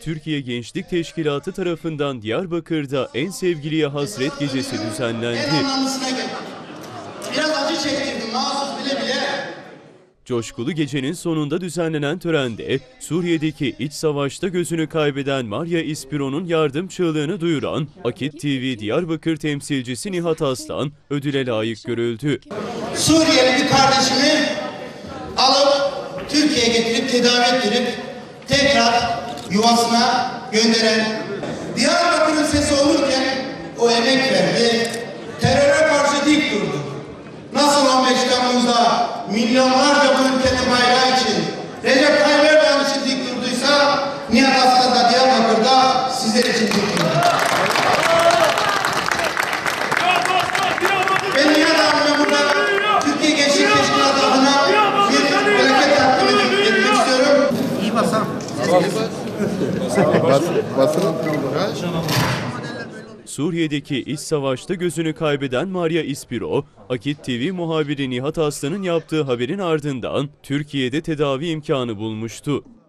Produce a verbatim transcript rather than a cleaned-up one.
Türkiye Gençlik Teşkilatı tarafından Diyarbakır'da En Sevgiliye Hasret Gecesi düzenlendi. En anlamlısına geldik. Biraz acı çektirdim, mahsus bile bile. Coşkulu gecenin sonunda düzenlenen törende Suriye'deki iç savaşta gözünü kaybeden Maria Ispiro'nun yardım çığlığını duyuran Akit T V Diyarbakır temsilcisi Nihat Aslan ödüle layık görüldü. Suriyeli bir kardeşimi alıp Türkiye'ye getirip tedavi ettirip tekrar yuvasına gönderen, Diyarbakır'ın sesi olurken o emek verdi, teröre karşı dik durdu. Nasıl on beş Temmuz'da milyonlarca bu ülkenin bayrağı için, Recep Tayyip Erdoğan için dik durduysa, Nihat Aslan da Diyarbakır'da sizler için dik durdu. Ben Nihat abime burada Türkiye Gençlik Teşkilatı adına bir plaket takdim etmek istiyorum. İyi basam. Suriye'deki iç savaşta gözünü kaybeden Maria Ispiro, Akit T V muhabiri Nihat Aslan'ın yaptığı haberin ardından Türkiye'de tedavi imkanı bulmuştu.